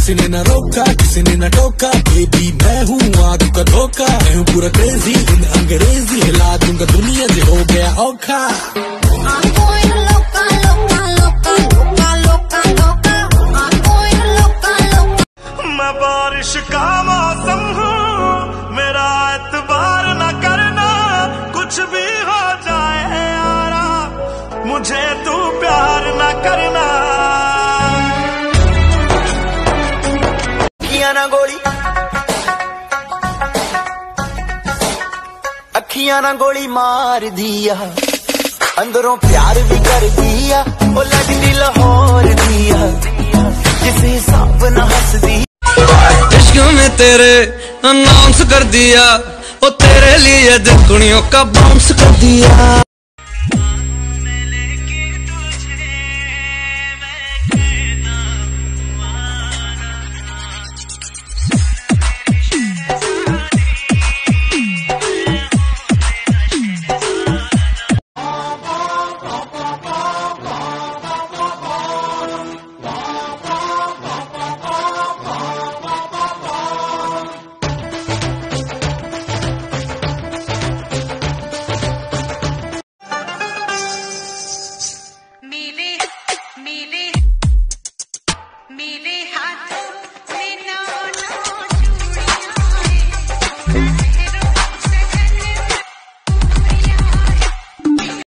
किसी ने न रोका, किसी ने न टोका, बेबी मैं हूँ आग का धोखा, मैं हूँ पूरा क्रेजी इन अंग्रेजी, हिला दूंगा दुनिया से हो गया औखा। मैं बारिश का मौसम हूँ, मेरा एतबार न करना, कुछ भी हो जाए यारा, मुझे तू प्यार न करना। अखियां ना गोली, अखियां ना गोली मार दिया, अंदरों प्यार भी कर दिया, ओ लगती लाहौर दिया, किसी हिसाब न हंस दी। इश्क में तेरे अनाउंस कर दिया, ओ तेरे लिए दिल कुड़ियों का बाउंस कर दिया। मिले